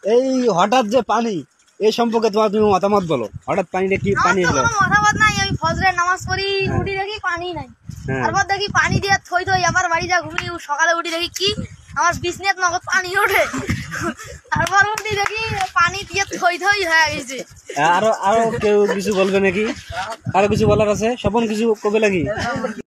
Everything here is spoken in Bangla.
এই হঠাৎ যে পানি এই সম্পর্কে তুমি মতামত বলো। হঠাৎ পানিটা কি পানি হলো? মতামত নাই, আমি ফজরের নামাজ পড়ি, উঠি দেখি পানি নাই। তারপর দেখি পানি দিয়ে থই থই, আবার বাড়ি যা ঘুমিয়ে সকালে উঠি দেখি কি আমার বিছনাত নগদ পানি ওঠে। তারপর উঠি দেখি পানি দিয়ে থই থই হয়ে গেছে। আরো আরো কেউ কিছু বলবে নাকি? আরো কিছু বলার আছে? স্বপন কিছু কবে লাগি?